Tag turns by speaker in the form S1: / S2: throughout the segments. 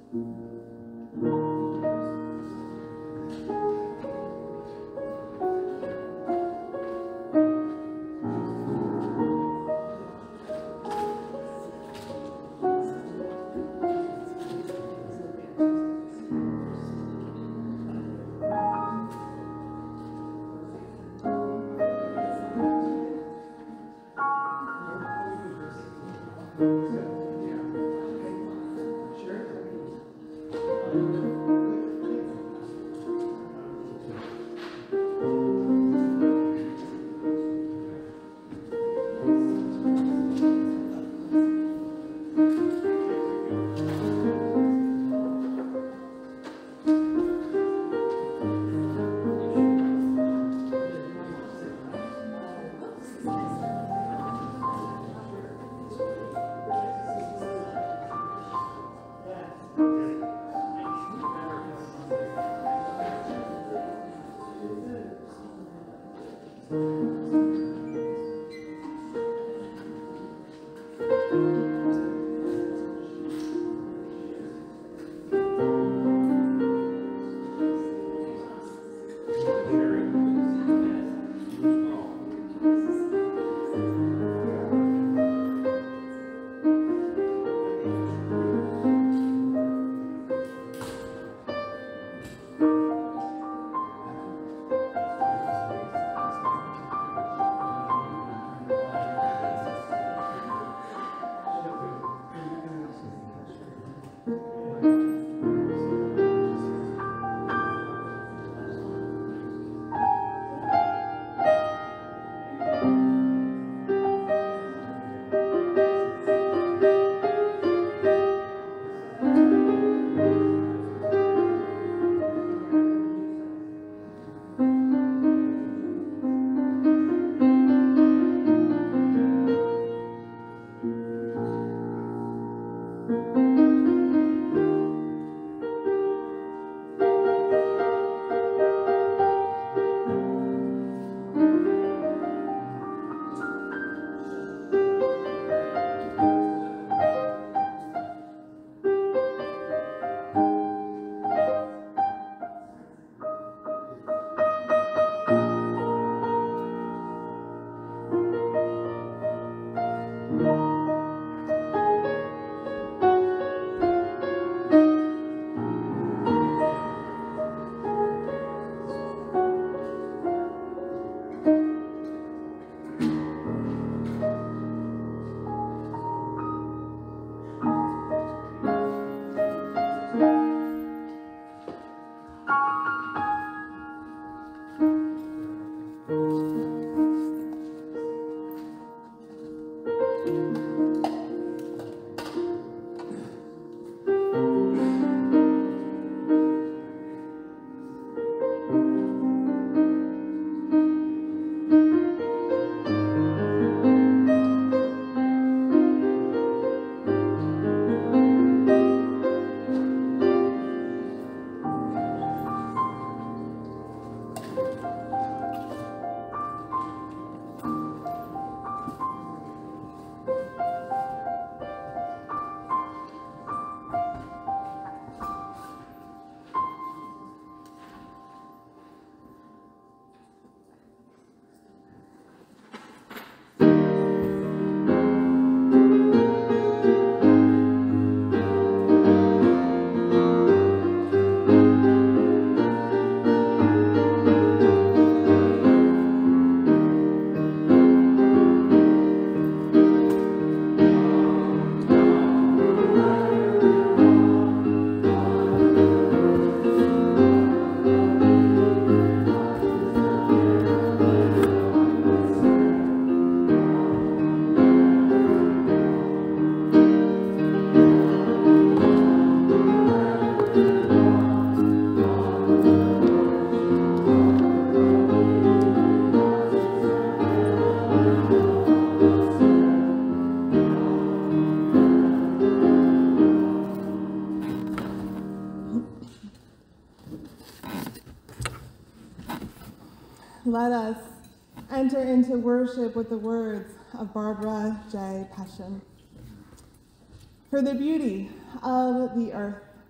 S1: Let us enter into worship with the words of Barbara J. Passion. For the beauty of the earth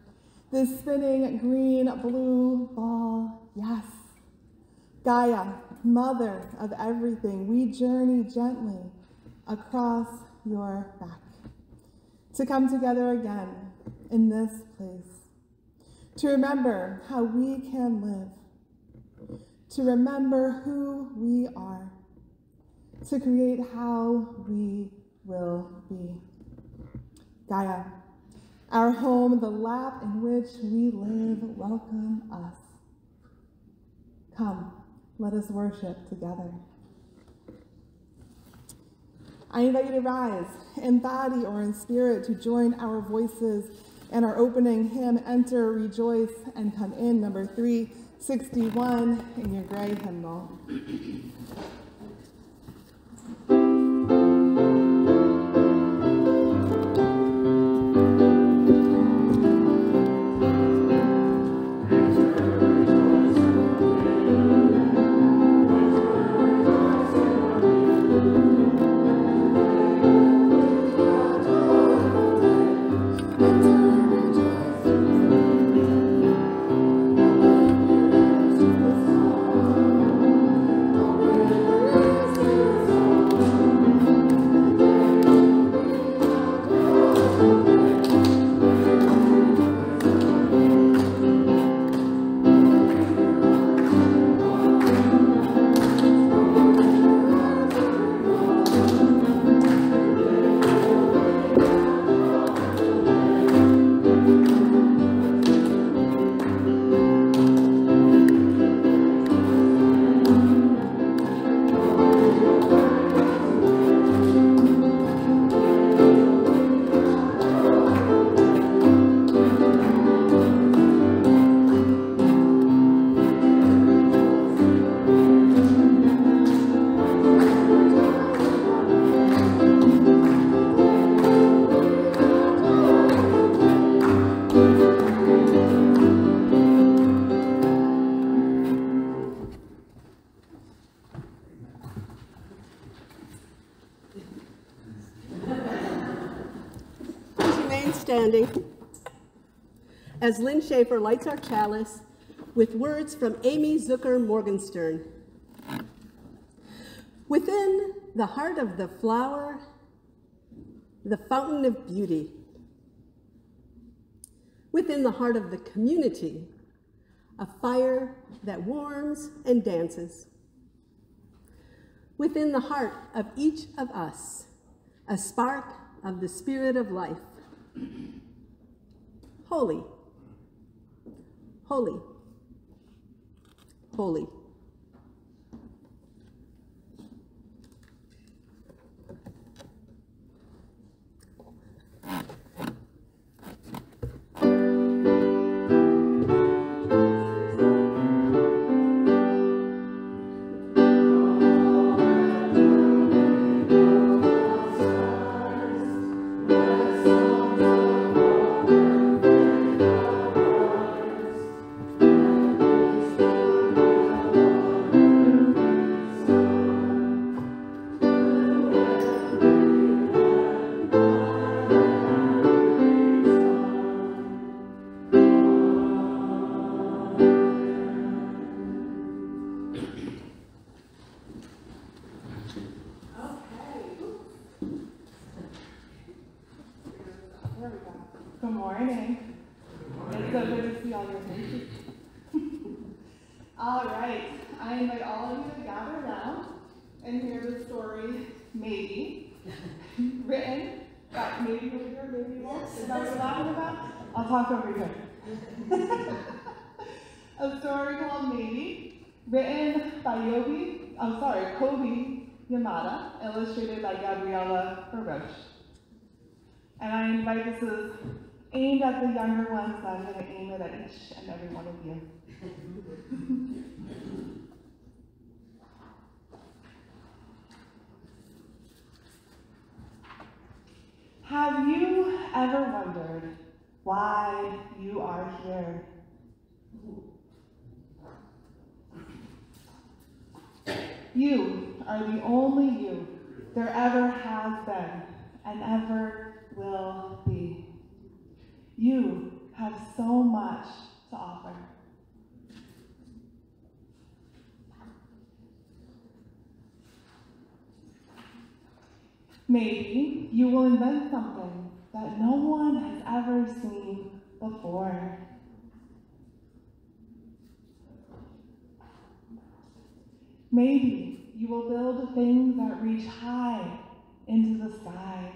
S1: this spinning green, blue ball, yes. Gaia, mother of everything, we journey gently across your back to come together again in this place, to remember how we can live, to remember who we are, to create how we will be. Gaia, our home, the lap in which we live, welcome us. Come, let us worship together. I invite you to rise in body or in spirit to join our voices in our opening hymn, Enter, Rejoice, and Come In, number 361 in your gray hymnal.
S2: Standing as Lynn Schaefer lights our chalice with words from Amy Zucker Morgenstern. Within the heart of the flower, the fountain of beauty. Within the heart of the community, a fire that warms and dances. Within the heart of each of us, a spark of the spirit of life. Holy, holy, holy.
S1: Good morning. It's so good to see all your faces. All right, I invite all of you to gather around and hear the story, Maybe, written by Maybe over here, Maybe more. Is that what you're laughing about? I'll talk over here. A story called Maybe, written by Kobe Yamada, illustrated by Gabriella Baroche. And I invite this is aimed at the younger ones, so I'm going to aim it at each and every one of you. Have you ever wondered why you are here? You are the only you there ever has been and ever will be. You have so much to offer. Maybe you will invent something that no one has ever seen before. Maybe you will build things that reach high into the sky.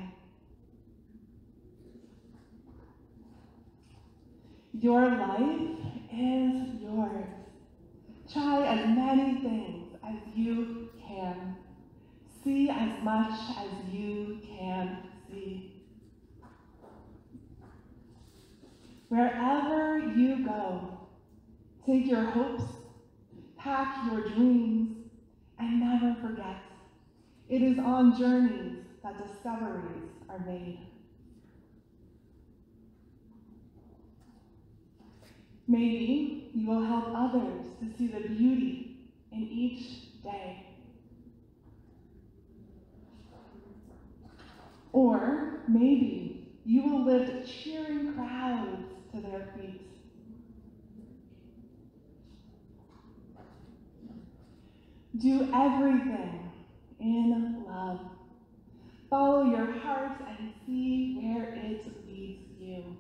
S1: Your life is yours. Try as many things as you can. See as much as you can see. Wherever you go, take your hopes, pack your dreams, and never forget, it is on journeys that discoveries are made. Maybe you will help others to see the beauty in each day. Or maybe you will lift cheering crowds to their feet. Do everything in love. Follow your heart and see where it leads you.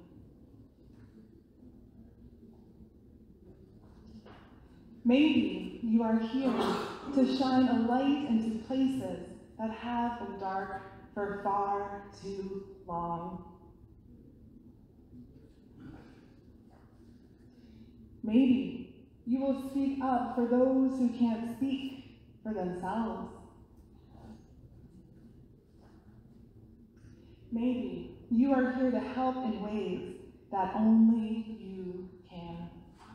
S1: Maybe you are here to shine a light into places that have been dark for far too long. Maybe you will speak up for those who can't speak for themselves. Maybe you are here to help in ways that only you can.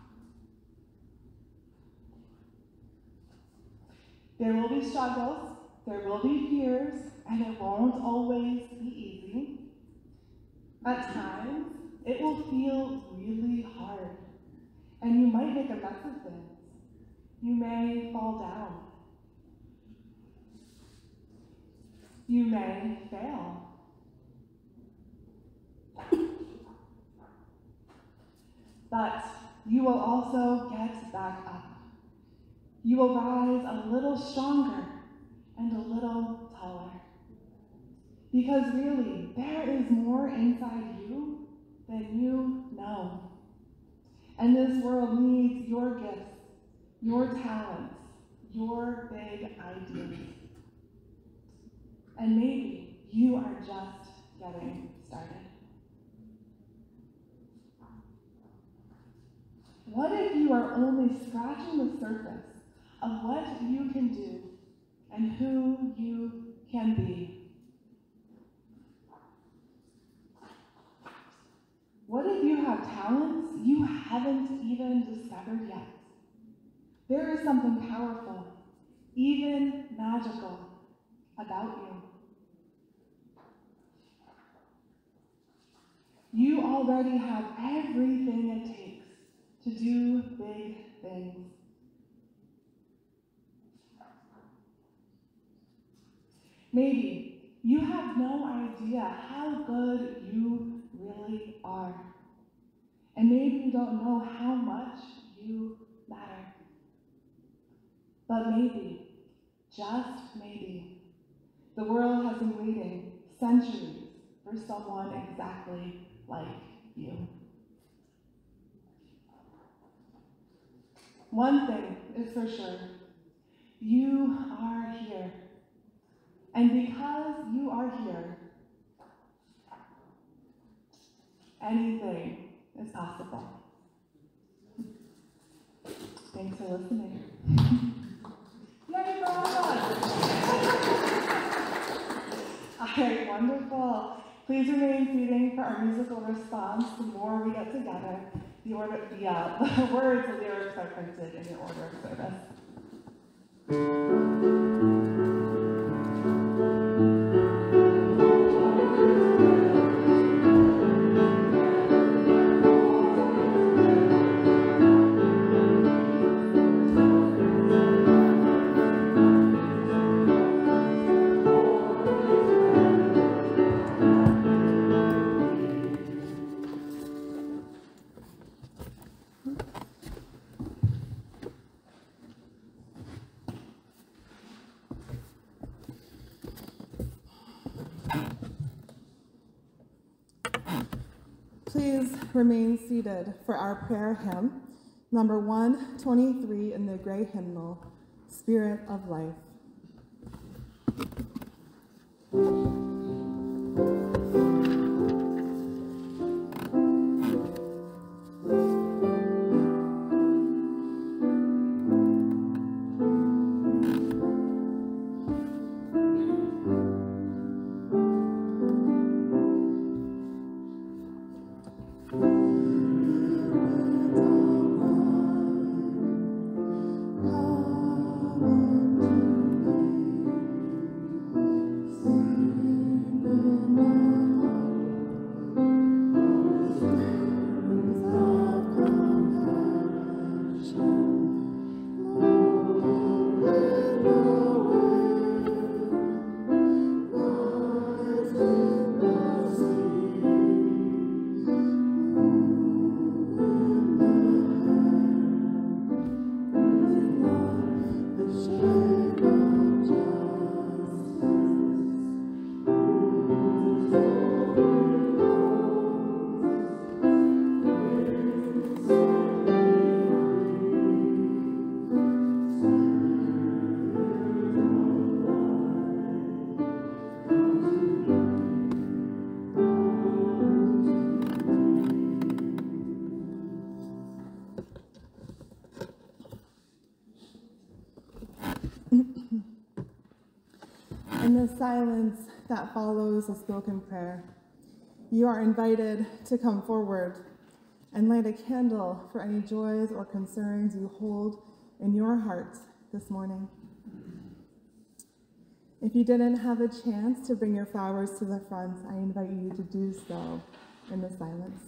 S1: There will be struggles, there will be fears, and it won't always be easy. At times, it will feel really hard, and you might make a mess of things. You may fall down. You may fail. But you will also get back up. You will rise a little stronger and a little taller. Because really, there is more inside you than you know. And this world needs your gifts, your talents, your big ideas. And maybe you are just getting started. What if you are only scratching the surface of what you can do and who you can be? What if you have talents you haven't even discovered yet? There is something powerful, even magical, about you. You already have everything it takes to do big things. Maybe you have no idea how good you really are. And maybe you don't know how much you matter. But maybe, just maybe, the world has been waiting centuries for someone exactly like you. One thing is for sure, you are here. And because you are here, anything is possible. Thanks for listening. Yay, bravo! All right, wonderful. Please remain seating for our musical response. The more we get together, the words, the lyrics are printed in the order of service. Please remain seated for our prayer hymn, number 123 in the gray hymnal, Spirit of Life. In the silence that follows a spoken prayer, you are invited to come forward and light a candle for any joys or concerns you hold in your heart this morning. If you didn't have a chance to bring your flowers to the front, I invite you to do so in the silence.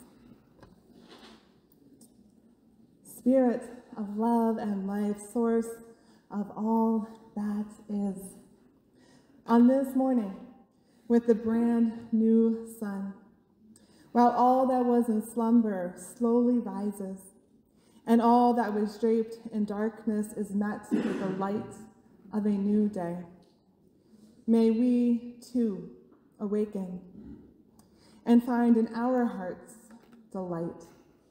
S1: Spirit of love and life, source of all that is. On this morning, with the brand new sun, while all that was in slumber slowly rises, and all that was draped in darkness is met with the light of a new day, may we, too, awaken and find in our hearts delight.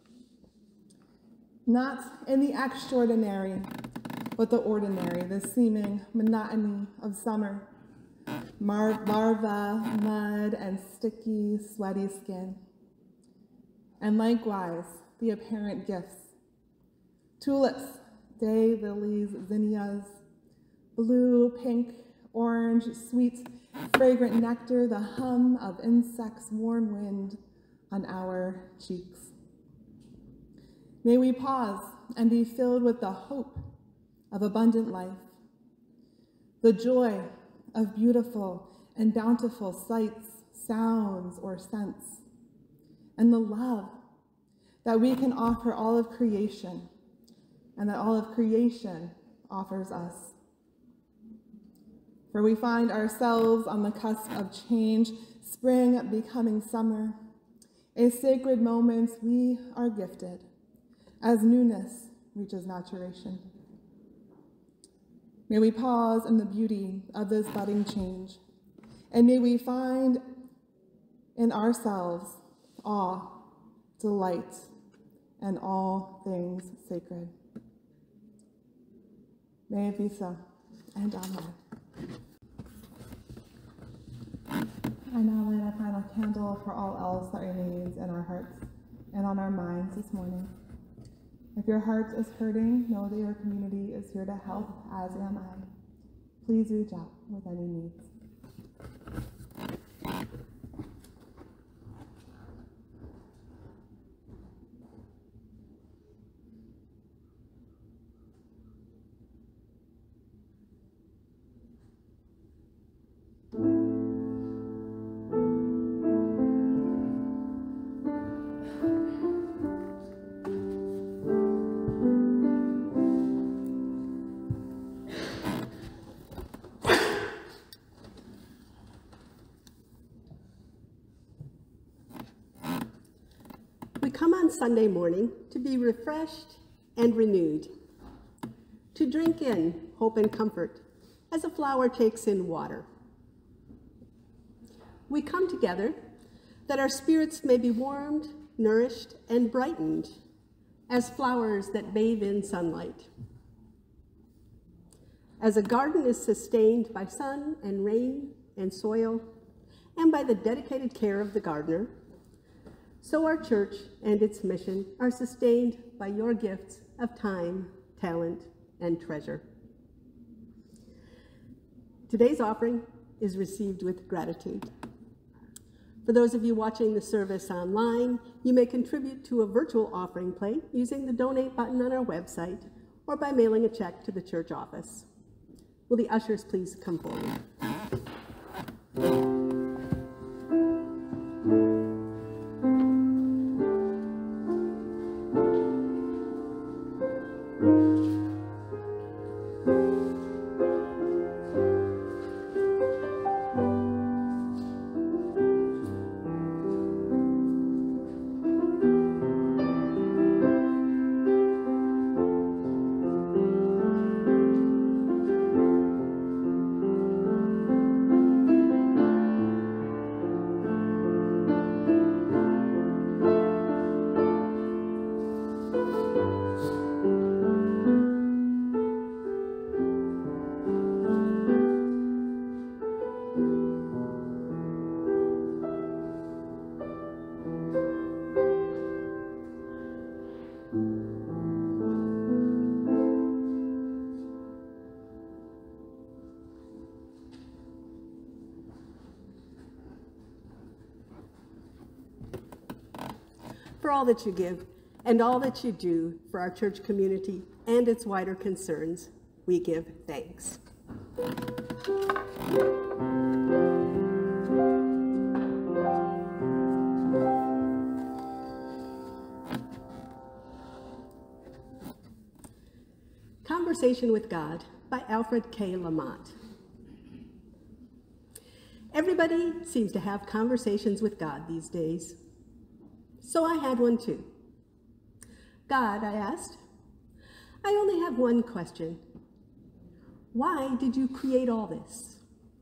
S1: Not in the extraordinary, but the ordinary, the seeming monotony of summer, larva, mud, and sticky, sweaty skin. And likewise, the apparent gifts. Tulips, daylilies, zinnias, blue, pink, orange, sweet, fragrant nectar, the hum of insects, warm wind on our cheeks. May we pause and be filled with the hope of abundant life, the joy of beautiful and bountiful sights, sounds, or scents, and the love that we can offer all of creation and that all of creation offers us. For we find ourselves on the cusp of change, spring becoming summer, a sacred moment we are gifted as newness reaches maturation. May we pause in the beauty of this budding change, and may we find in ourselves awe, delight, and all things sacred. May it be so, and amen. I now light a final candle for all else that remains in our hearts and on our minds this morning. If your heart is hurting, know that your community is here to help, as am I. Please reach out with any needs.
S2: We come on Sunday morning to be refreshed and renewed, to drink in hope and comfort as a flower takes in water. We come together that our spirits may be warmed nourished, and brightened as flowers that bathe in sunlight. As a garden is sustained by sun and rain and soil, and by the dedicated care of the gardener, so our church and its mission are sustained by your gifts of time, talent, and treasure. Today's offering is received with gratitude. For those of you watching the service online, you may contribute to a virtual offering plate using the donate button on our website or by mailing a check to the church office. Will the ushers please come forward? For all that you give and all that you do for our church community and its wider concerns, we give thanks. Conversation with God by Alfred K. Lamott. Everybody seems to have conversations with God these days. So I had one too. God, I asked, I only have one question. Why did you create all this?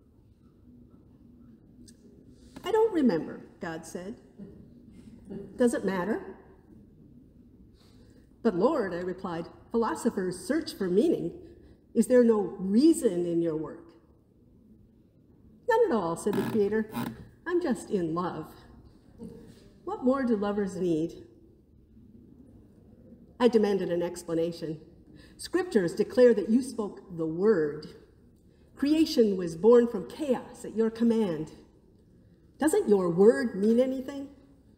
S2: I don't remember, God said. Does it matter? But Lord, I replied, philosophers search for meaning. Is there no reason in your work? None at all, said the Creator. I'm just in love. What more do lovers need? I demanded an explanation. Scriptures declare that you spoke the word. Creation was born from chaos at your command. Doesn't your word mean anything?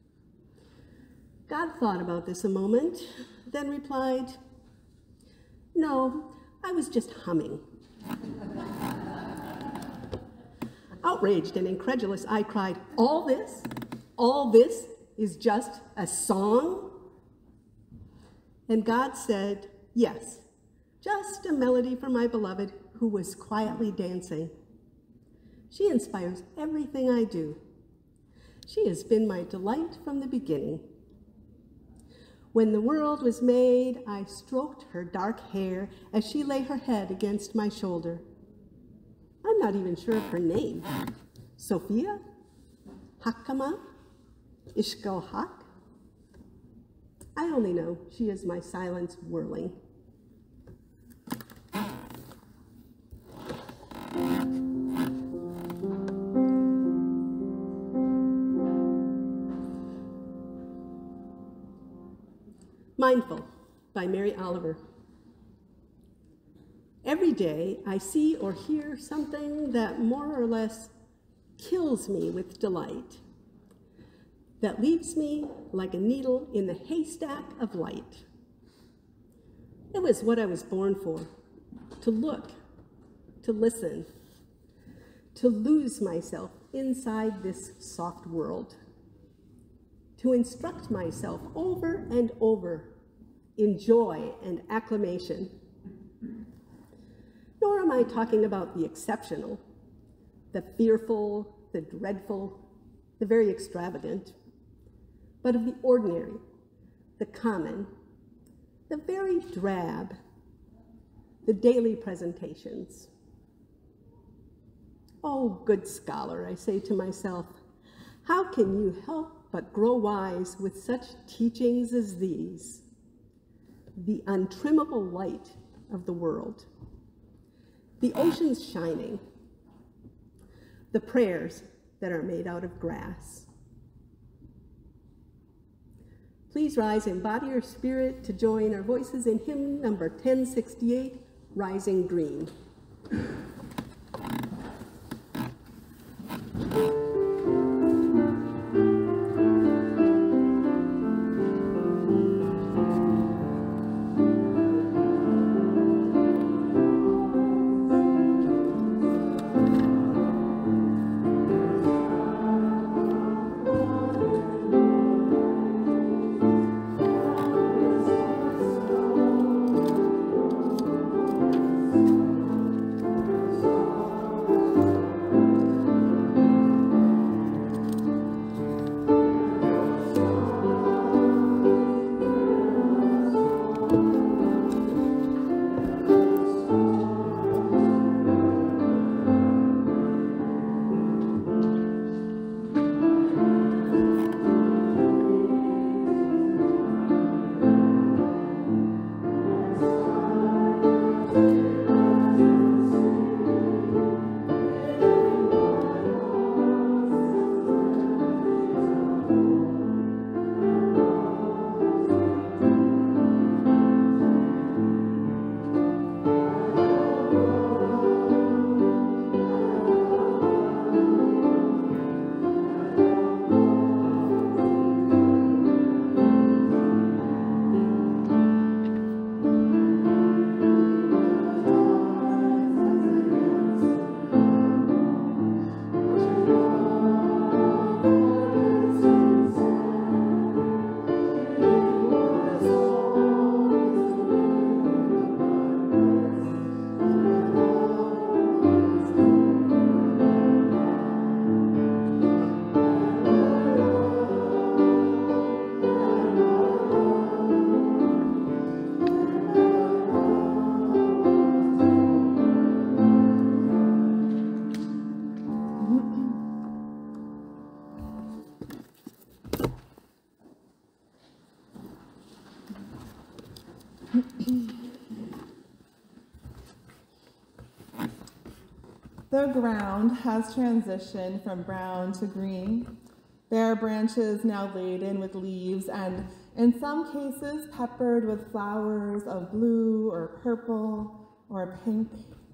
S2: God thought about this a moment, then replied, no, I was just humming. Outraged and incredulous, I cried, all this is just a song? And God said, yes, just a melody for my beloved who was quietly dancing. She inspires everything I do. She has been my delight from the beginning. When the world was made, I stroked her dark hair as she lay her head against my shoulder. I'm not even sure of her name. Sophia? Hakama? Ishkohak? I only know she is my silence whirling. Mindful by Mary Oliver. Every day I see or hear something that more or less kills me with delight, that leaves me like a needle in the haystack of light. It was what I was born for, to look, to listen, to lose myself inside this soft world, to instruct myself over and over in joy and acclamation. Nor am I talking about the exceptional, the fearful, the dreadful, the very extravagant, but of the ordinary, the common, the very drab, the daily presentations. Oh, good scholar, I say to myself, how can you help but grow wise with such teachings as these, the untrimmable light of the world, the oceans shining, the prayers that are made out of grass. Please rise in body or spirit to join our voices in hymn number 1068, Rising Green.
S1: The ground has transitioned from brown to green, bare branches now laden with leaves and, in some cases, peppered with flowers of blue or purple or pink.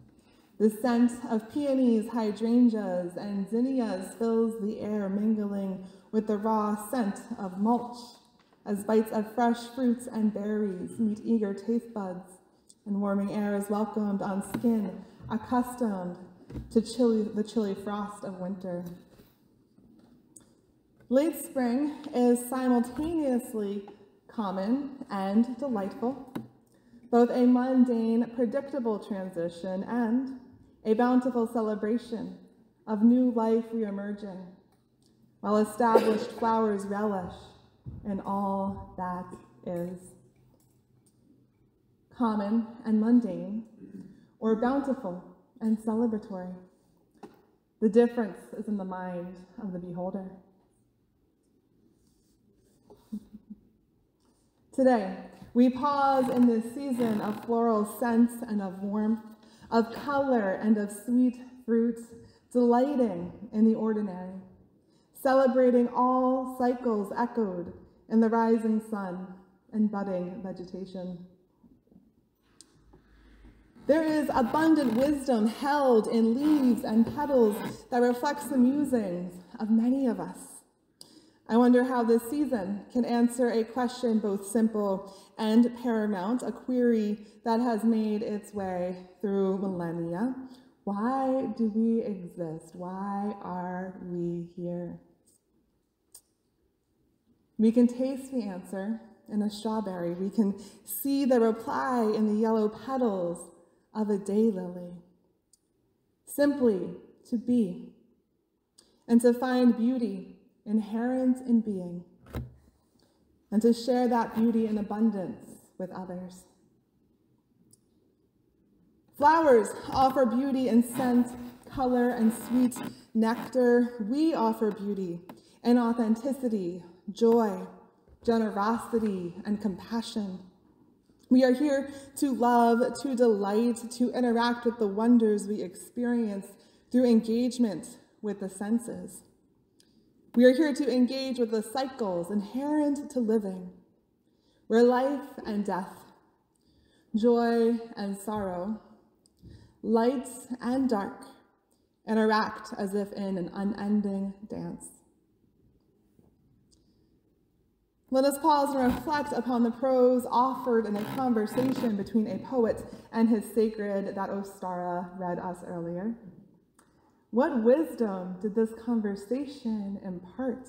S1: The scent of peonies, hydrangeas, and zinnias fills the air, mingling with the raw scent of mulch as bites of fresh fruits and berries meet eager taste buds, and warming air is welcomed on skin accustomed to the chilly frost of winter. Late spring is simultaneously common and delightful, both a mundane, predictable transition and a bountiful celebration of new life reemerging, while established flowers relish in all that is. Common and mundane, or bountiful and celebratory. The difference is in the mind of the beholder. Today, we pause in this season of floral scents and of warmth, of color and of sweet fruits, delighting in the ordinary, celebrating all cycles echoed in the rising sun and budding vegetation. There is abundant wisdom held in leaves and petals that reflects the musings of many of us. I wonder how this season can answer a question both simple and paramount, a query that has made its way through millennia. Why do we exist? Why are we here? We can taste the answer in a strawberry. We can see the reply in the yellow petals of a daylily. Simply to be and to find beauty inherent in being and to share that beauty in abundance with others. Flowers offer beauty in scent, color, and sweet nectar. We offer beauty in authenticity, joy, generosity, and compassion. We are here to love, to delight, to interact with the wonders we experience through engagement with the senses. We are here to engage with the cycles inherent to living, where life and death, joy and sorrow, light and dark interact as if in an unending dance. Let us pause and reflect upon the prose offered in a conversation between a poet and his sacred that Ostara read us earlier. What wisdom did this conversation impart?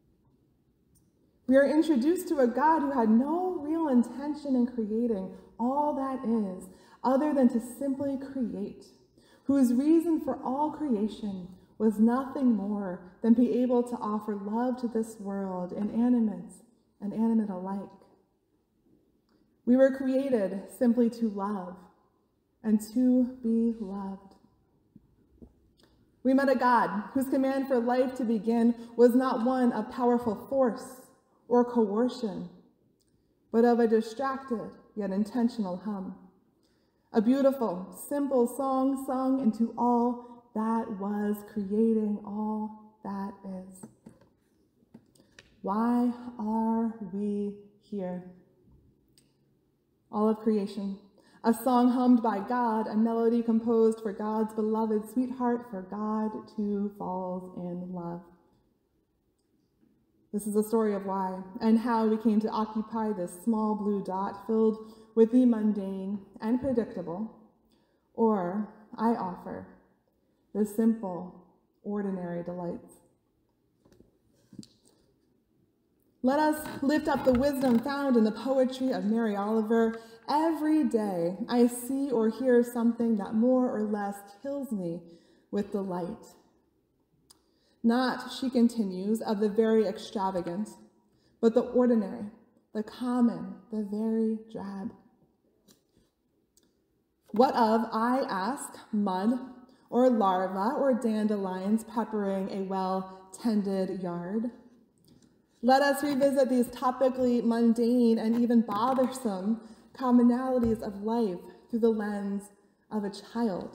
S1: We are introduced to a God who had no real intention in creating all that is, other than to simply create, whose reason for all creation was nothing more than be able to offer love to this world, inanimate and animate alike. We were created simply to love and to be loved. We met a God whose command for life to begin was not one of powerful force or coercion, but of a distracted yet intentional hum. A beautiful, simple song sung into all that was, creating all that is. Why are we here? All of creation, a song hummed by God, a melody composed for God's beloved sweetheart, for God too falls in love. This is the story of why and how we came to occupy this small blue dot filled with the mundane and predictable, or I offer the simple, ordinary delights. Let us lift up the wisdom found in the poetry of Mary Oliver. Every day I see or hear something that more or less kills me with delight. Not, she continues, of the very extravagant, but the ordinary, the common, the very drab. What of, I ask, mud or larva or dandelions peppering a well-tended yard? Let us revisit these topically mundane and even bothersome commonalities of life through the lens of a child.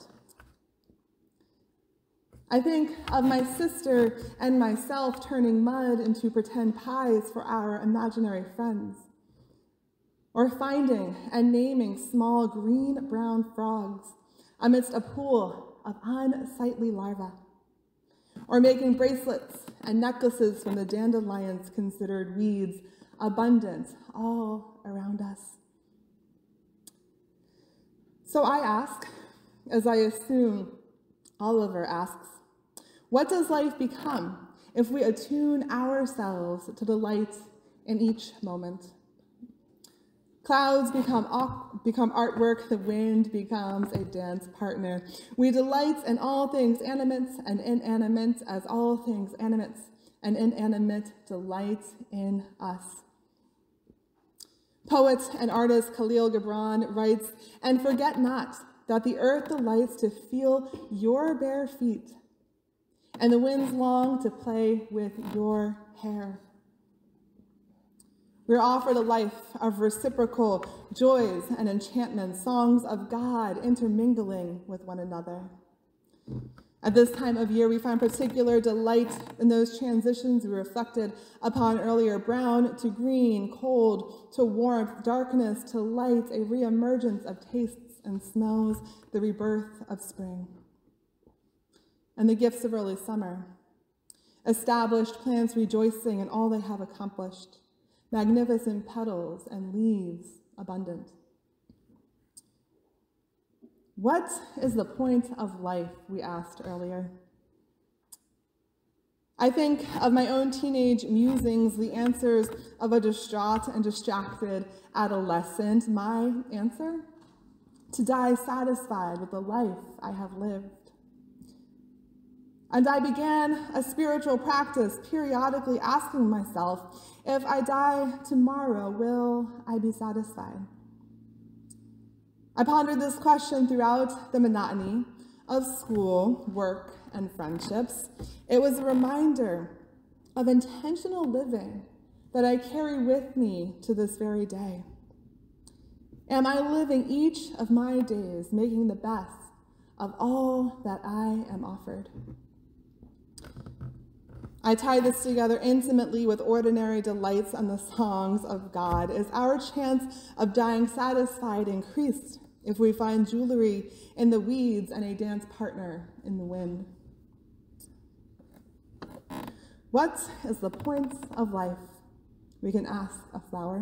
S1: I think of my sister and myself turning mud into pretend pies for our imaginary friends, or finding and naming small green-brown frogs amidst a pool of unsightly larvae, or making bracelets and necklaces from the dandelions considered weeds, abundant all around us. So I ask, as I assume Oliver asks, what does life become if we attune ourselves to delight in each moment? Clouds become artwork, the wind becomes a dance partner. We delight in all things animate and inanimate as all things animate and inanimate delight in us. Poet and artist Khalil Gibran writes, "And forget not that the earth delights to feel your bare feet, and the winds long to play with your hair." We're offered a life of reciprocal joys and enchantments, songs of God intermingling with one another. At this time of year, we find particular delight in those transitions we reflected upon earlier: brown to green, cold to warmth, darkness to light, a reemergence of tastes and smells, the rebirth of spring. And the gifts of early summer: established plants rejoicing in all they have accomplished, magnificent petals and leaves abundant. What is the point of life, we asked earlier? I think of my own teenage musings, the answers of a distraught and distracted adolescent. My answer? To die satisfied with the life I have lived. And I began a spiritual practice, periodically asking myself, if I die tomorrow, will I be satisfied? I pondered this question throughout the monotony of school, work, and friendships. It was a reminder of intentional living that I carry with me to this very day? Am I living each of my days making the best of all that I am offered? I tie this together intimately with ordinary delights and the songs of God. Is our chance of dying satisfied increased if we find jewelry in the weeds and a dance partner in the wind? What is the point of life? We can ask a flower.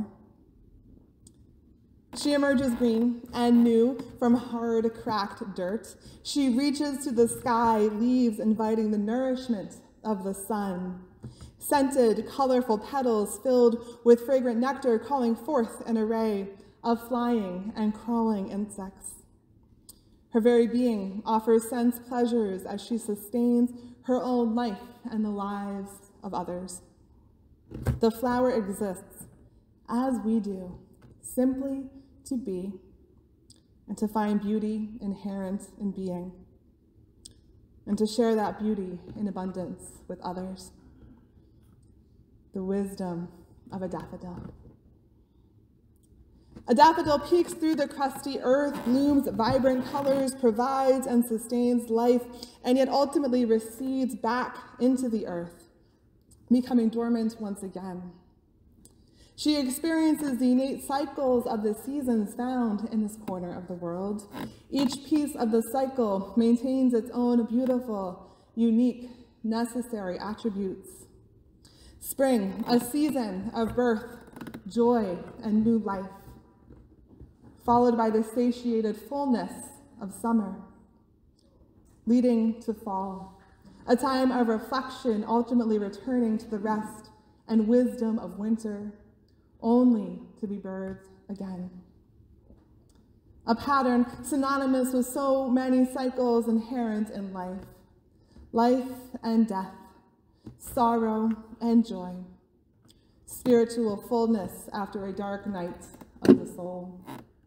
S1: She emerges green and new from hard, cracked dirt. She reaches to the sky, leaves inviting the nourishment of the sun. Scented, colorful petals filled with fragrant nectar calling forth an array of flying and crawling insects. Her very being offers sense pleasures as she sustains her own life and the lives of others. The flower exists, as we do, simply to be and to find beauty inherent in being, and to share that beauty in abundance with others. The wisdom of a daffodil. A daffodil peeks through the crusty earth, blooms vibrant colors, provides and sustains life, and yet ultimately recedes back into the earth, becoming dormant once again. She experiences the innate cycles of the seasons found in this corner of the world. Each piece of the cycle maintains its own beautiful, unique, necessary attributes. Spring, a season of birth, joy, and new life, followed by the satiated fullness of summer, leading to fall, a time of reflection, ultimately returning to the rest and wisdom of winter, only to be birthed again. A pattern synonymous with so many cycles inherent in life. Life and death, sorrow and joy, spiritual fullness after a dark night of the soul.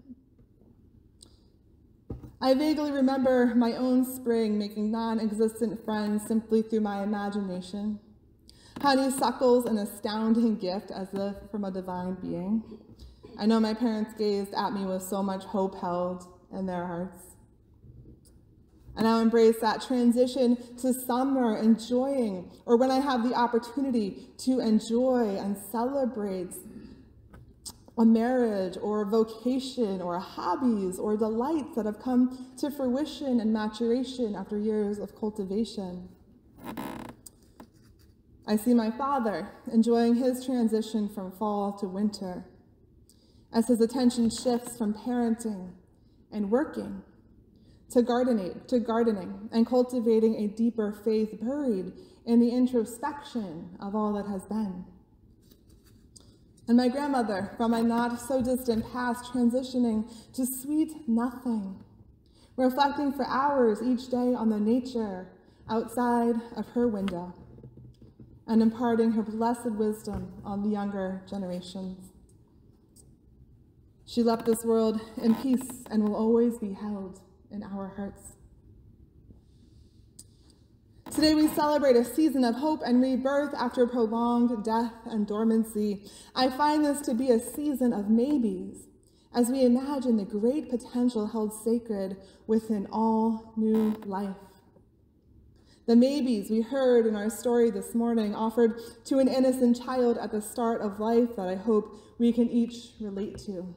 S1: I vaguely remember my own spring making non-existent friends simply through my imagination. Honeysuckles, an astounding gift as if from a divine being. I know my parents gazed at me with so much hope held in their hearts. And I embrace that transition to summer, enjoying, or when I have the opportunity to enjoy and celebrate a marriage or a vocation or hobbies or delights that have come to fruition and maturation after years of cultivation. I see my father enjoying his transition from fall to winter as his attention shifts from parenting and working to gardening and cultivating a deeper faith buried in the introspection of all that has been. And my grandmother, from my not so distant past, transitioning to sweet nothing, reflecting for hours each day on the nature outside of her window, and imparting her blessed wisdom on the younger generations. She left this world in peace and will always be held in our hearts. Today we celebrate a season of hope and rebirth after prolonged death and dormancy. I find this to be a season of maybes as we imagine the great potential held sacred within all new life. The maybes we heard in our story this morning offered to an innocent child at the start of life that I hope we can each relate to.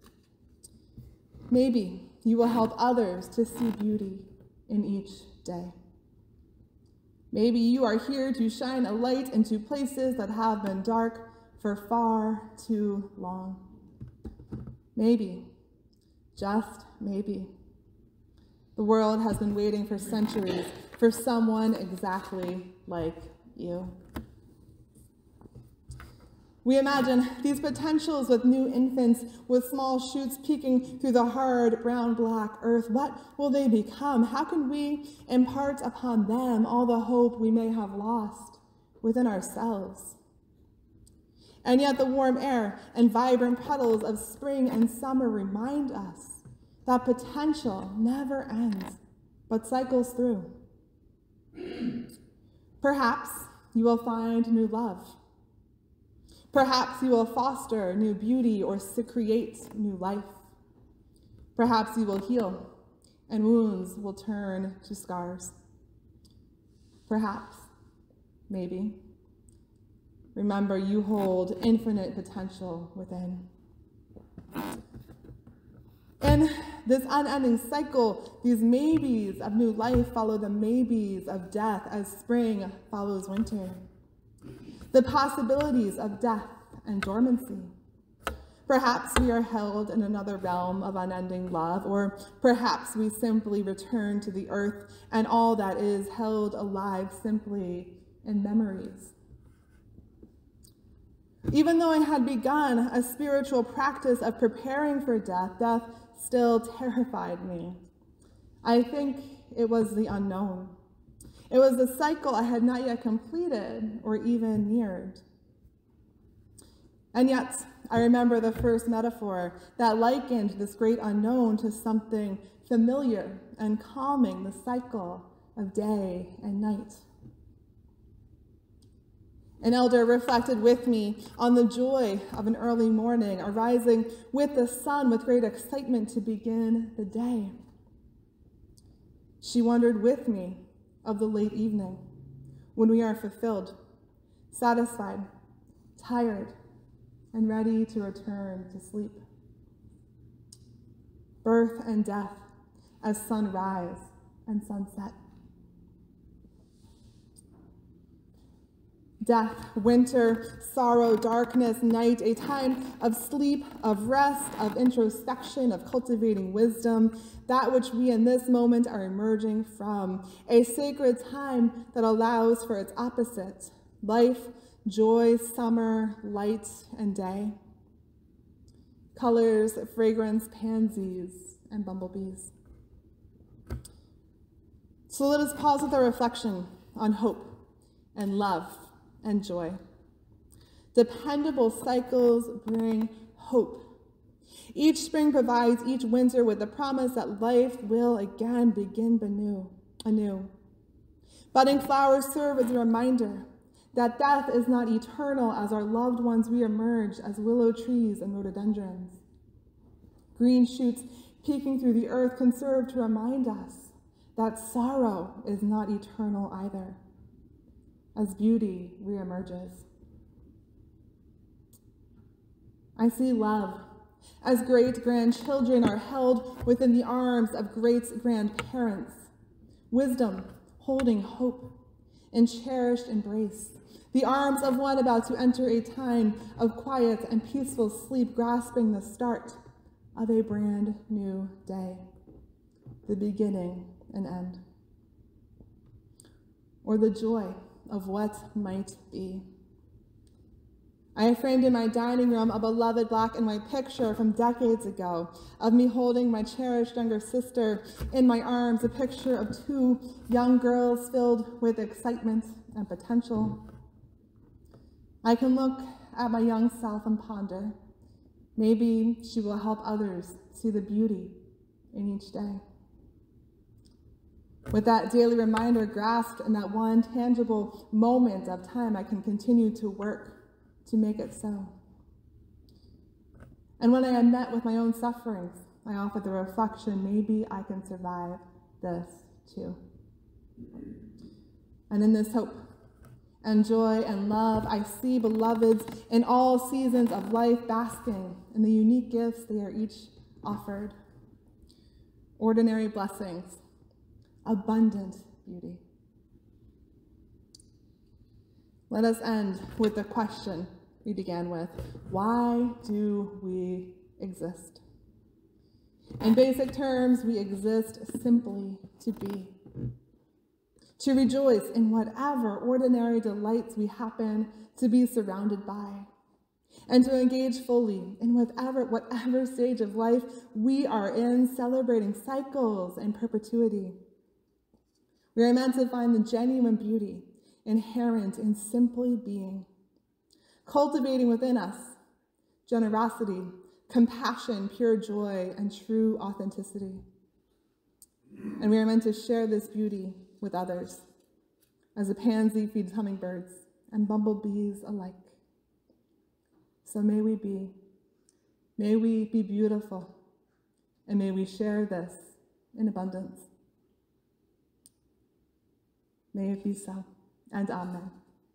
S1: Maybe you will help others to see beauty in each day. Maybe you are here to shine a light into places that have been dark for far too long. Maybe, just maybe, the world has been waiting for centuries for someone exactly like you. We imagine these potentials with new infants, with small shoots peeking through the hard brown-black earth. What will they become? How can we impart upon them all the hope we may have lost within ourselves? And yet the warm air and vibrant petals of spring and summer remind us that potential never ends, but cycles through. Perhaps you will find new love. Perhaps you will foster new beauty or create new life. Perhaps you will heal, and wounds will turn to scars. Perhaps, maybe. Remember, you hold infinite potential within. In this unending cycle, these maybes of new life follow the maybes of death as spring follows winter. The possibilities of death and dormancy. Perhaps we are held in another realm of unending love, or perhaps we simply return to the earth and all that is held alive simply in memories. Even though I had begun a spiritual practice of preparing for death, death still terrified me. I think it was the unknown. It was the cycle I had not yet completed or even neared. And yet, I remember the first metaphor that likened this great unknown to something familiar and calming, the cycle of day and night. An elder reflected with me on the joy of an early morning, arising with the sun with great excitement to begin the day. She wondered with me of the late evening, when we are fulfilled, satisfied, tired, and ready to return to sleep. Birth and death as sunrise and sunset. Death, winter, sorrow, darkness, night, a time of sleep, of rest, of introspection, of cultivating wisdom, that which we in this moment are emerging from, a sacred time that allows for its opposite, life, joy, summer, light, and day. Colors, fragrance, pansies, and bumblebees. So let us pause with a reflection on hope and love and joy. Dependable cycles bring hope. Each spring provides each winter with the promise that life will again begin anew. Budding flowers serve as a reminder that death is not eternal as our loved ones reemerge as willow trees and rhododendrons. Green shoots peeking through the earth can serve to remind us that sorrow is not eternal either, as beauty reemerges. I see love as great-grandchildren are held within the arms of great-grandparents, wisdom holding hope in cherished embrace, the arms of one about to enter a time of quiet and peaceful sleep, grasping the start of a brand new day, the beginning and end, or the joy of what might be. I have framed in my dining room a beloved black and white picture from decades ago of me holding my cherished younger sister in my arms, a picture of two young girls filled with excitement and potential. I can look at my young self and ponder, maybe she will help others see the beauty in each day. With that daily reminder grasped in that one tangible moment of time, I can continue to work to make it so. And when I am met with my own sufferings, I offer the reflection, maybe I can survive this too. And in this hope and joy and love, I see beloveds in all seasons of life basking in the unique gifts they are each offered. Ordinary blessings, abundant beauty. Let us end with the question we began with. Why do we exist? In basic terms, we exist simply to be. To rejoice in whatever ordinary delights we happen to be surrounded by. And to engage fully in whatever stage of life we are in, celebrating cycles and perpetuity. We are meant to find the genuine beauty inherent in simply being, cultivating within us generosity, compassion, pure joy, and true authenticity. And we are meant to share this beauty with others, as a pansy feeds hummingbirds, and bumblebees alike. So may we be beautiful, and may we share this in abundance. May it be so, and amen.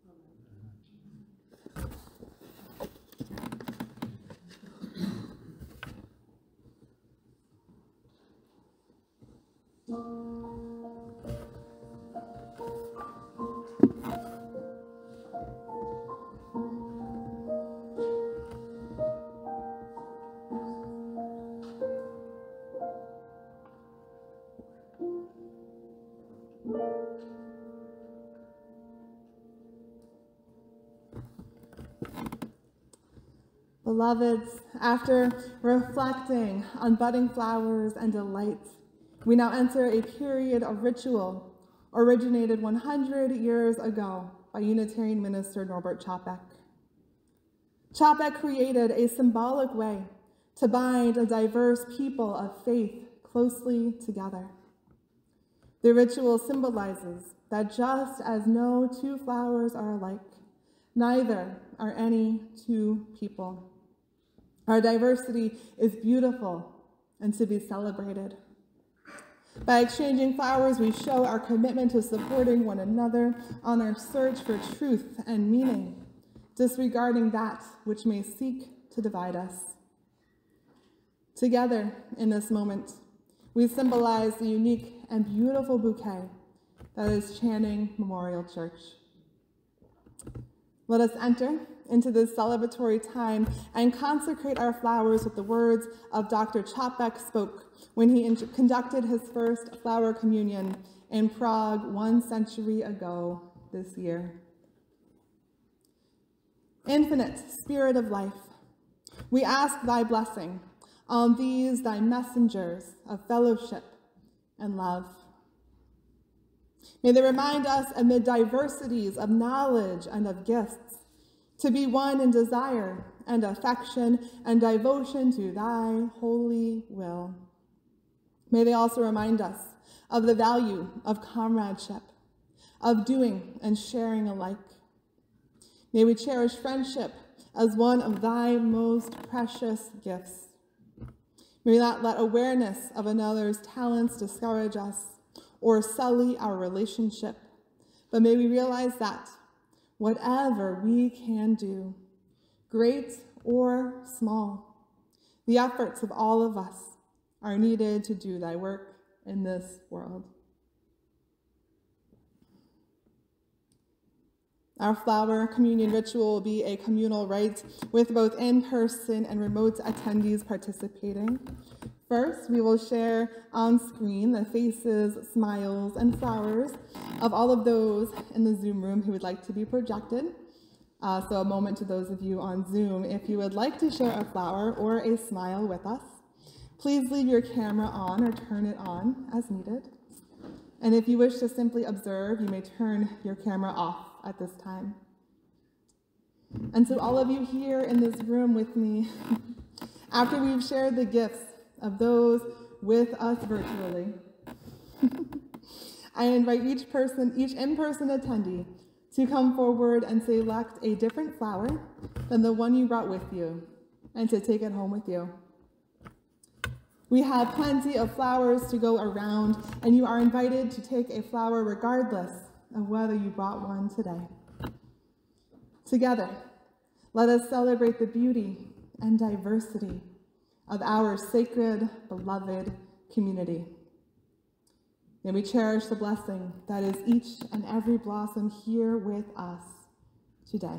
S1: Beloveds, after reflecting on budding flowers and delight, we now enter a period of ritual originated 100 years ago by Unitarian minister Norbert Čapek. Čapek created a symbolic way to bind a diverse people of faith closely together. The ritual symbolizes that just as no two flowers are alike, neither are any two people. Our diversity is beautiful and to be celebrated. By exchanging flowers, we show our commitment to supporting one another on our search for truth and meaning, disregarding that which may seek to divide us. Together, in this moment, we symbolize the unique and beautiful bouquet that is Channing Memorial Church. Let us enter into this celebratory time and consecrate our flowers with the words of Dr. Čapek spoke when he conducted his first flower communion in Prague 1 century ago this year. Infinite Spirit of life, we ask thy blessing on these thy messengers of fellowship and love. May they remind us amid diversities of knowledge and of gifts to be one in desire and affection and devotion to thy holy will. May they also remind us of the value of comradeship, of doing and sharing alike. May we cherish friendship as one of thy most precious gifts. May we not let awareness of another's talents discourage us or sully our relationship, but may we realize that whatever we can do, great or small, the efforts of all of us are needed to do thy work in this world. Our flower communion ritual will be a communal rite with both in-person and remote attendees participating. First, we will share on screen the faces, smiles, and flowers of all of those in the Zoom room who would like to be projected. So a moment to those of you on Zoom. If you would like to share a flower or a smile with us, please leave your camera on or turn it on as needed. And if you wish to simply observe, you may turn your camera off at this time. And so all of you here in this room with me, after we've shared the gifts of those with us virtually, I invite each in-person attendee to come forward and select a different flower than the one you brought with you and to take it home with you. We have plenty of flowers to go around, and you are invited to take a flower regardless of whether you brought one today. Together, let us celebrate the beauty and diversity of our sacred, beloved community. May we cherish the blessing that is each and every blossom here with us today.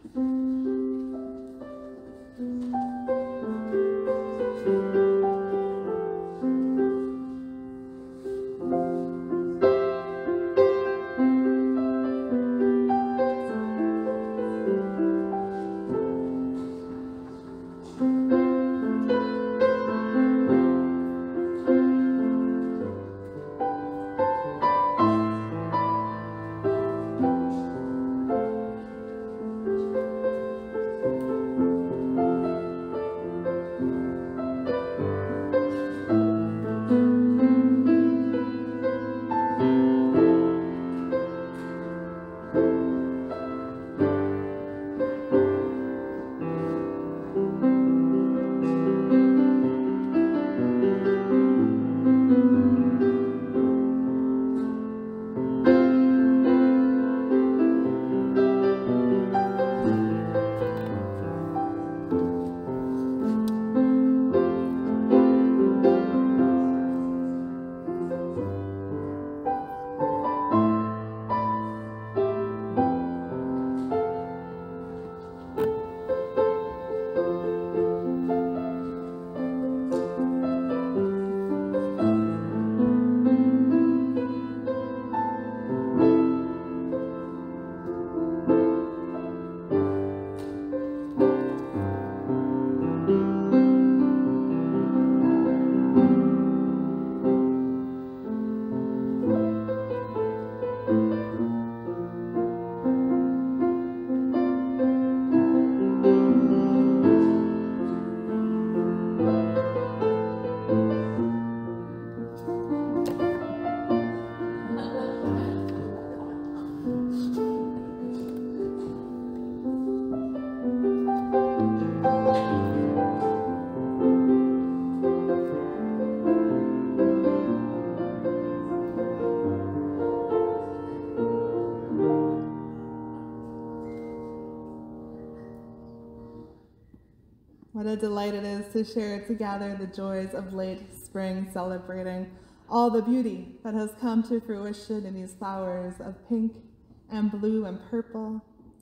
S1: What a delight it is to share together the joys of late spring, celebrating all the beauty that has come to fruition in these flowers of pink and blue and purple.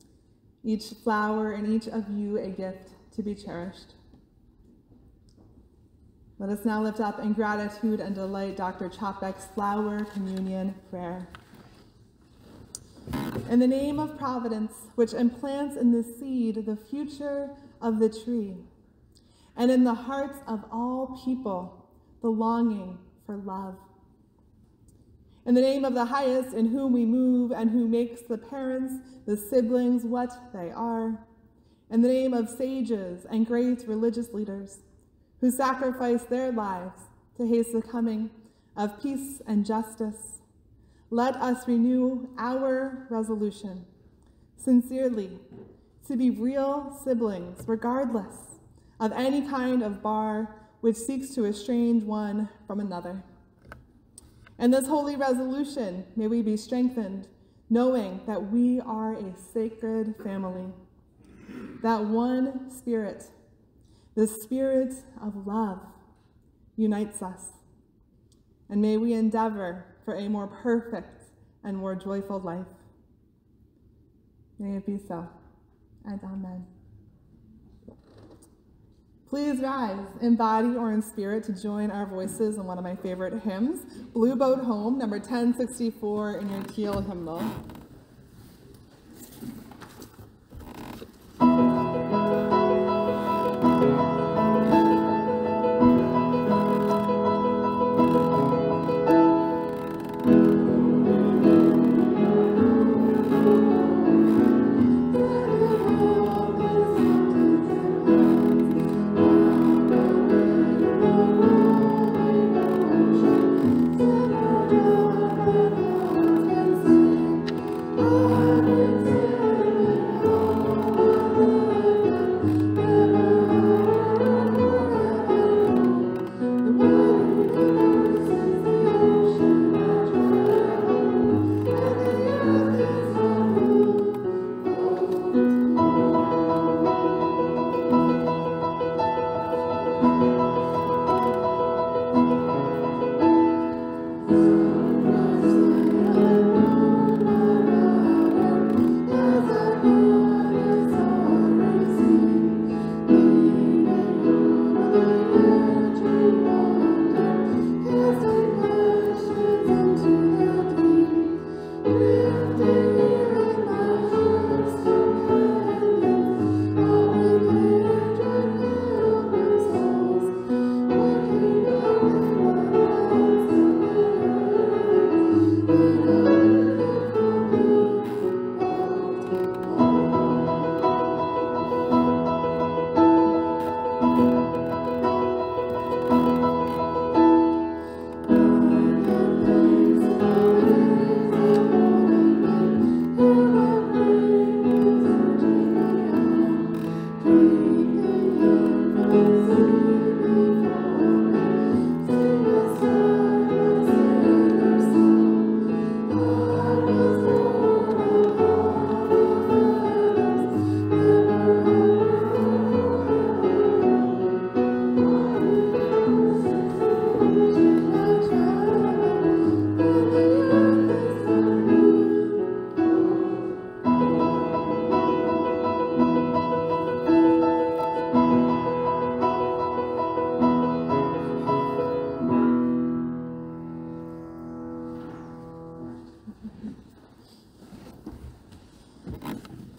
S1: Each flower and each of you a gift to be cherished. Let us now lift up in gratitude and delight Dr. Chopek's flower communion prayer. In the name of Providence, which implants in the seed the future of the tree, and in the hearts of all people, the longing for love. In the name of the highest, in whom we move and who makes the parents, the siblings, what they are. In the name of sages and great religious leaders who sacrifice their lives to hasten the coming of peace and justice, let us renew our resolution, sincerely, to be real siblings, regardless of any kind of bar which seeks to estrange one from another. In this holy resolution, may we be strengthened, knowing that we are a sacred family, that one spirit, the spirit of love, unites us. And may we endeavor for a more perfect and more joyful life. May it be so, and amen. Please rise in body or in spirit to join our voices in one of my favorite hymns, Blue Boat Home, number 1064 in your teal hymnal.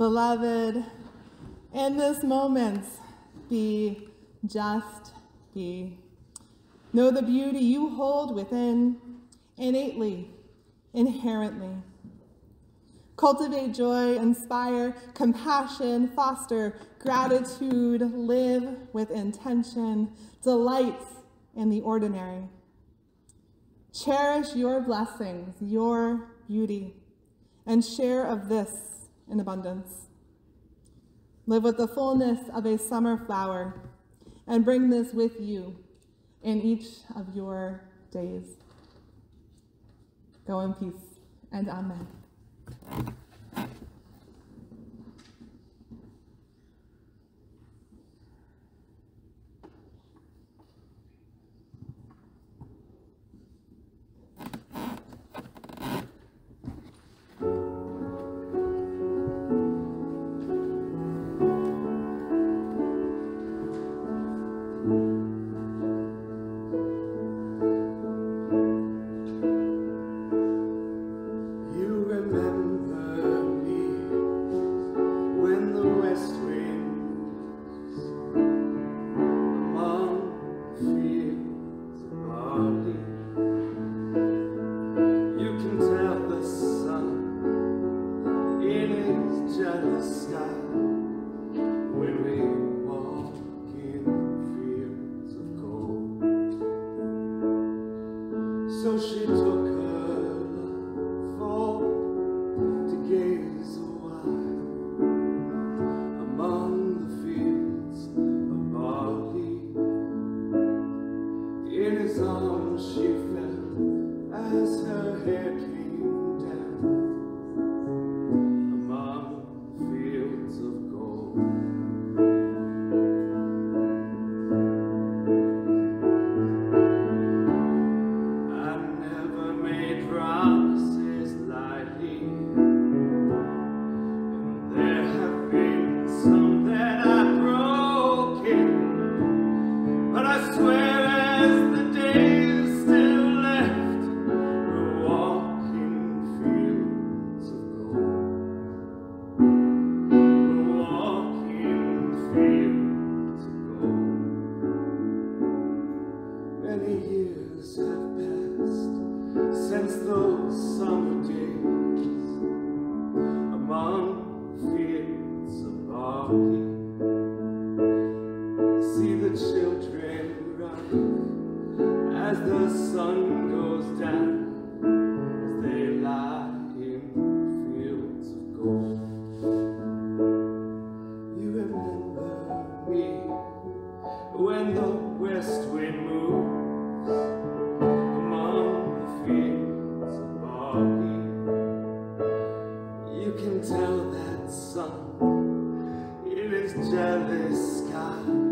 S1: Beloved, in this moment, be, just be. Know the beauty you hold within, innately, inherently. Cultivate joy, inspire compassion, foster gratitude, live with intention, delight in the ordinary. Cherish your blessings, your beauty, and share of this in abundance. Live with the fullness of a summer flower, and bring this with you in each of your days. Go in peace, and amen.
S3: So she took her love forth to gaze a while among the fields of barley. In his arms she fell as her hair came down among the fields of gold. Promises lightly, and there have been some that I've broken, but I swear as the days still left, we'll walk in fields of gold. We'll walk in fields of gold. Many years have passed since those summer days among fields of barley. See the children run as the sun goes down, as they lie in fields of gold. You remember me when the west wind moves you can tell that sun in his jealous sky